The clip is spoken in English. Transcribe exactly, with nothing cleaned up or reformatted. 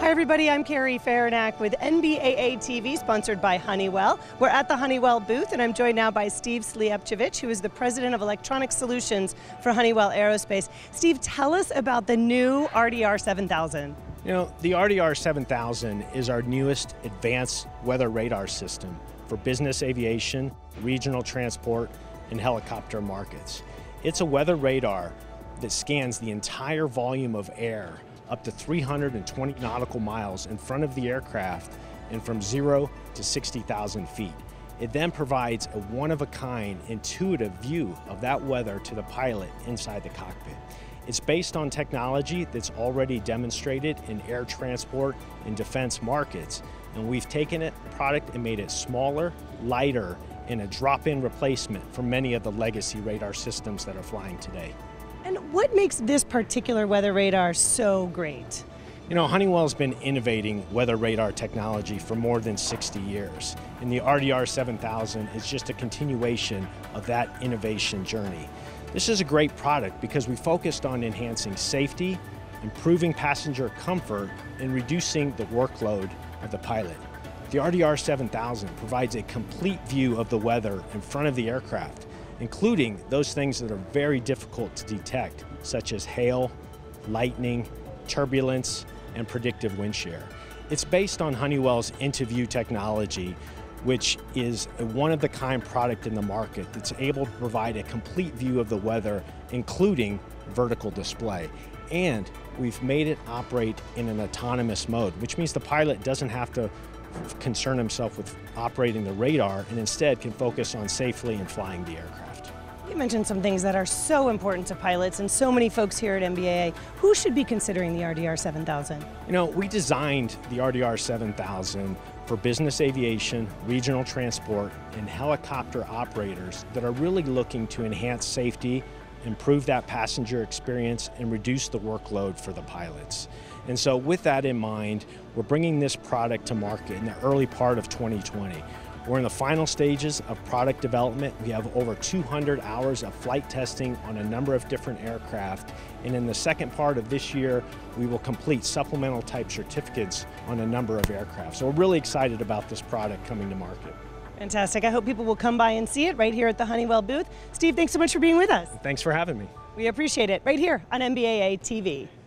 Hi everybody, I'm Carrie Farinack with N B A A T V, sponsored by Honeywell. We're at the Honeywell booth, and I'm joined now by Steve Slijepcevic, who is the President of Electronic Solutions for Honeywell Aerospace. Steve, tell us about the new R D R seven thousand. You know, the R D R seven thousand is our newest advanced weather radar system for business aviation, regional transport, and helicopter markets. It's a weather radar that scans the entire volume of air up to three hundred twenty nautical miles in front of the aircraft and from zero to sixty thousand feet. It then provides a one-of-a-kind intuitive view of that weather to the pilot inside the cockpit. It's based on technology that's already demonstrated in air transport and defense markets, and we've taken it, product and made it smaller, lighter, and a drop-in replacement for many of the legacy radar systems that are flying today. And what makes this particular weather radar so great? You know, Honeywell's been innovating weather radar technology for more than sixty years, and the R D R seven thousand is just a continuation of that innovation journey. This is a great product because we focused on enhancing safety, improving passenger comfort, and reducing the workload of the pilot. The R D R seven thousand provides a complete view of the weather in front of the aircraft, including those things that are very difficult to detect, such as hail, lightning, turbulence, and predictive wind shear. It's based on Honeywell's IntuVue technology, which is a one-of-a-kind product in the market that's able to provide a complete view of the weather, including vertical display. And we've made it operate in an autonomous mode, which means the pilot doesn't have to concern himself with operating the radar and instead can focus on safely and flying the aircraft. You mentioned some things that are so important to pilots and so many folks here at N B A A. Who should be considering the R D R seven thousand? You know, we designed the R D R seven thousand for business aviation, regional transport, and helicopter operators that are really looking to enhance safety, improve that passenger experience, and reduce the workload for the pilots. And so with that in mind, we're bringing this product to market in the early part of twenty twenty. We're in the final stages of product development. We have over two hundred hours of flight testing on a number of different aircraft. And in the second part of this year, we will complete supplemental type certificates on a number of aircraft. So we're really excited about this product coming to market. Fantastic. I hope people will come by and see it right here at the Honeywell booth. Steve, thanks so much for being with us. Thanks for having me. We appreciate it right here on N B A A T V.